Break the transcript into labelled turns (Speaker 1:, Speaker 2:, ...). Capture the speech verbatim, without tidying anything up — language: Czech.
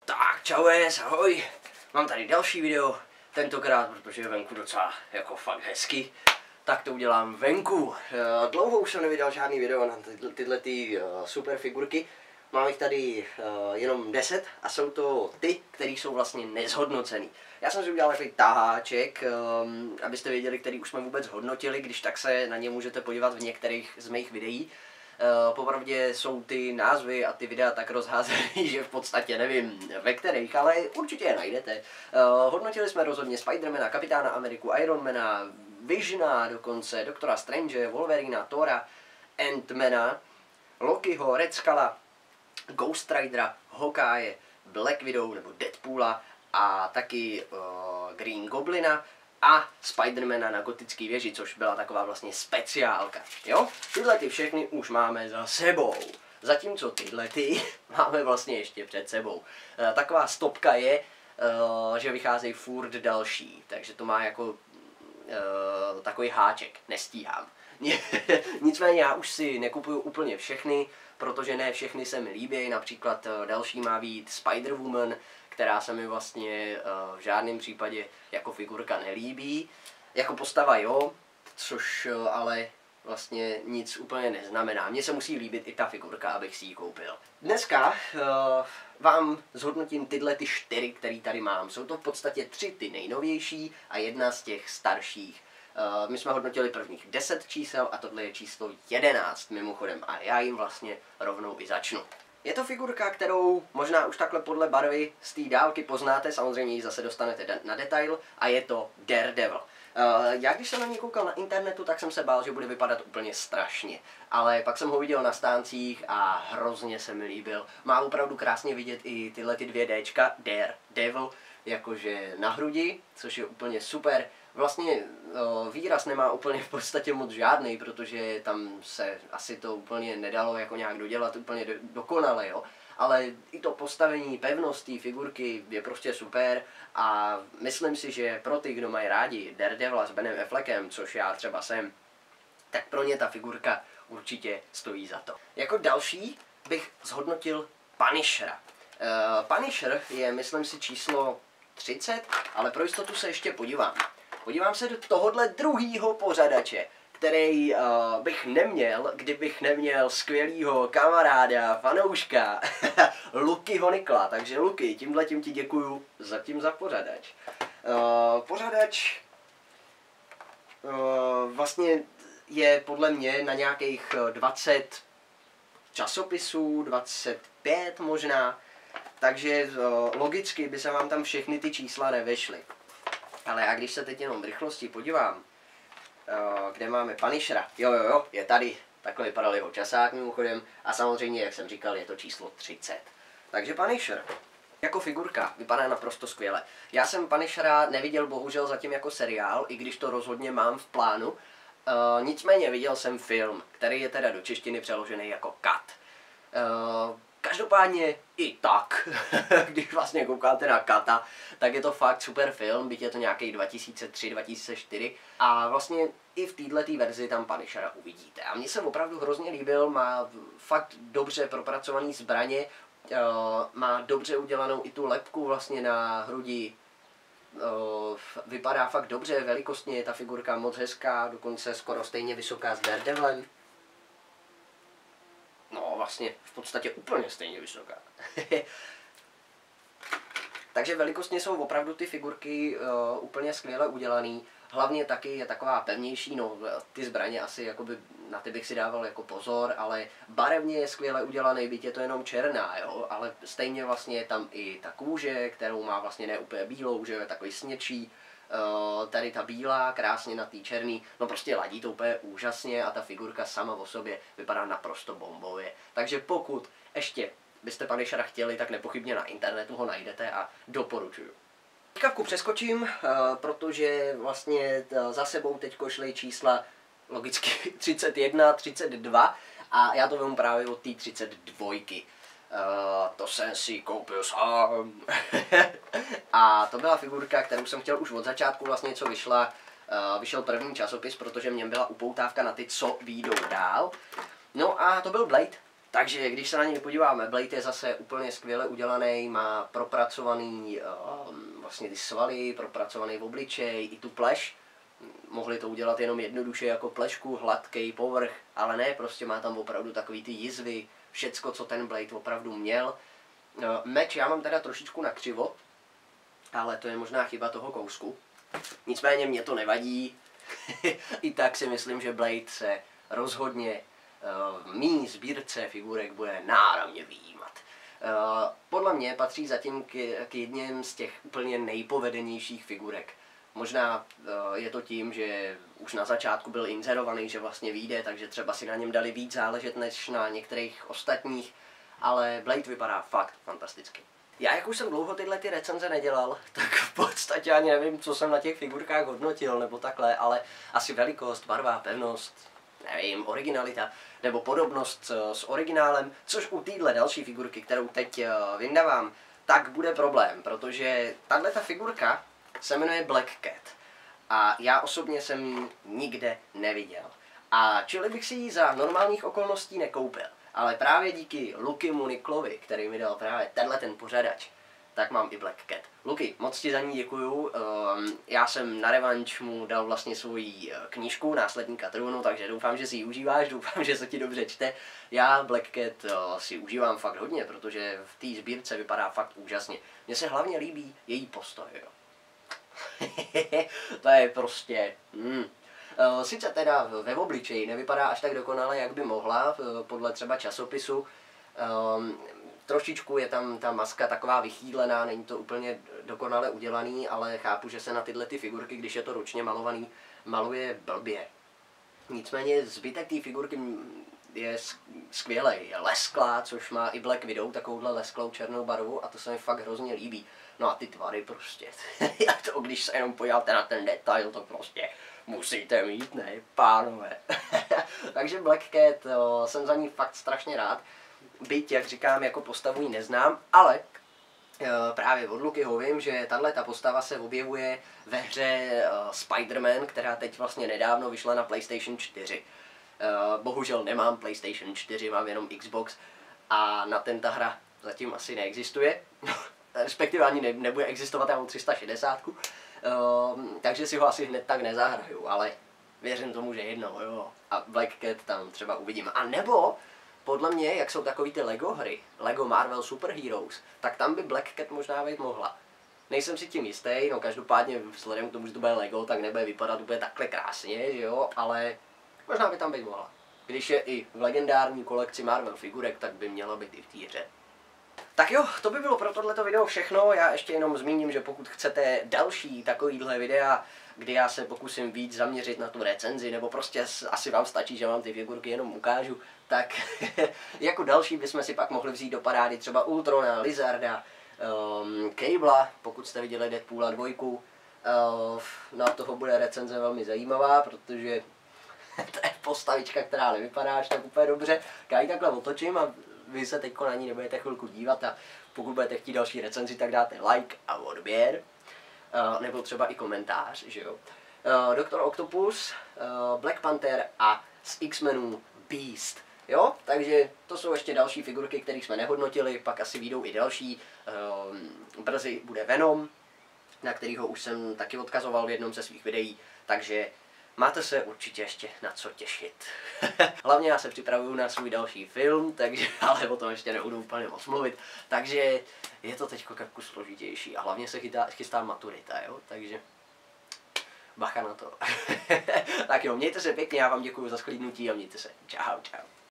Speaker 1: Tak čaues, ahoj, mám tady další video, tentokrát, protože je venku docela jako fakt hezky, tak to udělám venku. Dlouho už jsem nevydal žádný video na tyhle, tyhle ty super figurky, mám jich tady jenom deset a jsou to ty, které jsou vlastně nezhodnocený. Já jsem si udělal takový taháček, abyste věděli, který už jsme vůbec hodnotili, když tak se na ně můžete podívat v některých z mých videí. Uh, popravdě jsou ty názvy a ty videa tak rozházený, že v podstatě nevím ve kterých, ale určitě je najdete. Uh, hodnotili jsme rozhodně Spidermana, Kapitána Ameriku, Ironmana, Visiona dokonce, Doktora Strange, Wolverina, Thora, Ant-mana, Lokiho, Red Skulla, Ghost Ridera, Hawkeye, Black Widow nebo Deadpoola a taky uh, Green Goblina a Spidermana na gotický věži, což byla taková vlastně speciálka, jo? Tyhle ty všechny už máme za sebou, zatímco tyhle ty máme vlastně ještě před sebou. E, taková stopka je, e, že vycházejí furt další, takže to má jako e, takový háček, nestíhám. Nicméně já už si nekupuju úplně všechny, protože ne všechny se mi líbí, například další má být Spider-Woman, která se mi vlastně uh, v žádném případě jako figurka nelíbí. Jako postava jo, což uh, ale vlastně nic úplně neznamená. Mně se musí líbit i ta figurka, abych si ji koupil. Dneska uh, vám zhodnotím tyhle ty čtyři, které tady mám. Jsou to v podstatě tři ty nejnovější a jedna z těch starších. Uh, my jsme hodnotili prvních deset čísel a tohle je číslo jedenáct mimochodem a já jim vlastně rovnou i začnu. Je to figurka, kterou možná už takhle podle barvy z té dálky poznáte, samozřejmě ji zase dostanete na detail, a je to Daredevil. Uh, já když jsem na ní koukal na internetu, tak jsem se bál, že bude vypadat úplně strašně. Ale pak jsem ho viděl na stáncích a hrozně se mi líbil. Má opravdu krásně vidět i tyhle ty dvě Dčka, Daredevil, jakože na hrudi, což je úplně super. Vlastně o, výraz nemá úplně v podstatě moc žádný, protože tam se asi to úplně nedalo jako nějak dodělat úplně do, dokonale, jo. Ale i to postavení, pevnost té figurky je prostě super a myslím si, že pro ty, kdo mají rádi Daredevila s Benem Affleckem, což já třeba jsem, tak pro ně ta figurka určitě stojí za to. Jako další bych zhodnotil Punishera. Uh, Punisher je, myslím si, číslo třicet, ale pro jistotu se ještě podívám. Podívám se do tohohle druhýho pořadače, který uh, bych neměl, kdybych neměl skvělýho kamaráda, fanouška, Lukyho Nikla. Takže Luky, tímhletím ti děkuju zatím za pořadač. Uh, pořadač uh, vlastně je podle mě na nějakých dvacet časopisů, dvacet pět možná, takže uh, logicky by se vám tam všechny ty čísla nevešly. Ale já když se teď jenom v rychlosti podívám, kde máme Punishera, jo jo jo, je tady, takhle vypadal jeho časák mimochodem a samozřejmě, jak jsem říkal, je to číslo třicet. Takže Punisher, jako figurka, vypadá naprosto skvěle. Já jsem Punishera neviděl bohužel zatím jako seriál, i když to rozhodně mám v plánu. Uh, nicméně viděl jsem film, který je teda do češtiny přeložený jako Cut. Uh, Každopádně i tak, když vlastně koukáte na Kata, tak je to fakt super film, byť je to nějaký dva tisíce tři dva tisíce čtyři a vlastně i v této verzi tam Punishera uvidíte. A mně se opravdu hrozně líbil, má fakt dobře propracovaný zbraně, má dobře udělanou i tu lebku vlastně na hrudi, vypadá fakt dobře, velikostně je ta figurka moc hezká, dokonce skoro stejně vysoká s Daredevilem. No, vlastně v podstatě úplně stejně vysoká. Takže velikostně jsou opravdu ty figurky uh, úplně skvěle udělaný. Hlavně taky je taková pevnější, no ty zbraně asi jakoby, na ty bych si dával jako pozor, ale barevně je skvěle udělaný, byť je to jenom černá, jo, ale stejně vlastně je tam i ta kůže, kterou má vlastně ne úplně bílou, že je takový sněčí. Uh, tady ta bílá, krásně na té černý, no prostě ladí to úplně úžasně a ta figurka sama o sobě vypadá naprosto bombově. Takže pokud ještě byste Punishera chtěli, tak nepochybně na internetu ho najdete a doporučuju. Teďka přeskočím, uh, protože vlastně za sebou teď šly čísla logicky třicet jedna, třicet dva a já to vím právě od té třicet dva. Uh, to jsem si koupil sám. A to byla figurka, kterou jsem chtěl už od začátku vlastně, co vyšla, uh, vyšel první časopis, protože v něm byla upoutávka na ty, co výjdou dál. No a to byl Blade. Takže když se na něj podíváme, Blade je zase úplně skvěle udělaný, má propracovaný uh, vlastně ty svaly, propracovaný v obličej, i tu pleš. Mohli to udělat jenom jednoduše jako plešku, hladký povrch, ale ne, prostě má tam opravdu takový ty jizvy, všecko, co ten Blade opravdu měl. Uh, meč já mám teda trošičku nakřivo, ale to je možná chyba toho kousku. Nicméně mě to nevadí. I tak si myslím, že Blade se rozhodně v mý sbírce figurek bude náramně vyjímat. Podle mě patří zatím k, k jedním z těch úplně nejpovedenějších figurek. Možná je to tím, že už na začátku byl inzerovaný, že vlastně vyjde, takže třeba si na něm dali víc záležet než na některých ostatních, ale Blade vypadá fakt fantasticky. Já, jak už jsem dlouho tyhle ty recenze nedělal, tak v podstatě ani nevím, co jsem na těch figurkách hodnotil, nebo takhle, ale asi velikost, barva, pevnost, nevím, originalita, nebo podobnost s originálem, což u téhle další figurky, kterou teď vyndávám, tak bude problém, protože tahle ta figurka se jmenuje Black Cat a já osobně jsem ji nikde neviděl. A čili bych si ji za normálních okolností nekoupil. Ale právě díky Lukimu Niklovi, který mi dal právě tenhle ten pořadač, tak mám i Black Cat. Luky, moc ti za ní děkuju. Já jsem na revanč mu dal vlastně svoji knížku Následníka trůnu, takže doufám, že si ji užíváš, doufám, že se ti dobře čte. Já Black Cat si užívám fakt hodně, protože v té sbírce vypadá fakt úžasně. Mně se hlavně líbí její postoj, jo. To je prostě... Hmm. Sice teda ve obličeji nevypadá až tak dokonale, jak by mohla, podle třeba časopisu. Trošičku je tam ta maska taková vychýlená, není to úplně dokonale udělaný, ale chápu, že se na tyhle ty figurky, když je to ručně malovaný, maluje blbě. Nicméně zbytek té figurky je skvělej, je lesklá, což má i Black Widow, takovouhle lesklou černou barvu a to se mi fakt hrozně líbí. No a ty tvary prostě, to když se jenom podíváte na ten detail, to prostě musíte mít, ne, pánové. Takže Black Cat, o, jsem za ní fakt strašně rád. Byť, jak říkám, jako postavu ji neznám, ale o, právě od Lukyho vím, že tahle ta postava se objevuje ve hře o, Spider-Man, která teď vlastně nedávno vyšla na PlayStation čtyři. O, bohužel nemám PlayStation čtyři, mám jenom Xbox a na ten ta hra zatím asi neexistuje. Respektive ani ne, nebude existovat, já mám tři sta šedesát. Um, takže si ho asi hned tak nezahraju, ale věřím tomu, že jednou, jo. A Black Cat tam třeba uvidím. A nebo, podle mě, jak jsou takový ty Lego hry, Lego Marvel Super Heroes, tak tam by Black Cat možná být mohla. Nejsem si tím jistý, no každopádně vzhledem k tomu, že to bude Lego, tak nebude vypadat úplně takhle krásně, že jo, ale možná by tam být mohla. Když je i v legendární kolekci Marvel figurek, tak by měla být i v té hře. Tak jo, to by bylo pro tohleto video všechno. Já ještě jenom zmíním, že pokud chcete další takovýhle videa, kdy já se pokusím víc zaměřit na tu recenzi, nebo prostě asi vám stačí, že vám ty figurky jenom ukážu, tak jako další bychom si pak mohli vzít do parády třeba Ultrona, Lizarda, um, Cabla, pokud jste viděli Deadpoola dvojku. Uh, na toho bude recenze velmi zajímavá, protože to je postavička, která nevypadá až tak úplně dobře. Já ji takhle otočím a vy se teď na ní nebudete chvilku dívat a pokud budete chtít další recenzi, tak dáte like a odběr, uh, nebo třeba i komentář, že jo. Uh, doktor Octopus, uh, Black Panther a z X-menů Beast, jo. Takže to jsou ještě další figurky, které jsme nehodnotili, pak asi vyjdou i další. Uh, brzy bude Venom, na kterýho už jsem taky odkazoval v jednom ze svých videí, takže máte se určitě ještě na co těšit. Hlavně já se připravuju na svůj další film, takže ale o tom ještě nebudu úplně moc mluvit. Takže je to teď jako složitější a hlavně se chytá, chystá maturita, jo, takže bacha na to. Tak jo, mějte se pěkně, já vám děkuji za sklídnutí a mějte se. Čau, čau.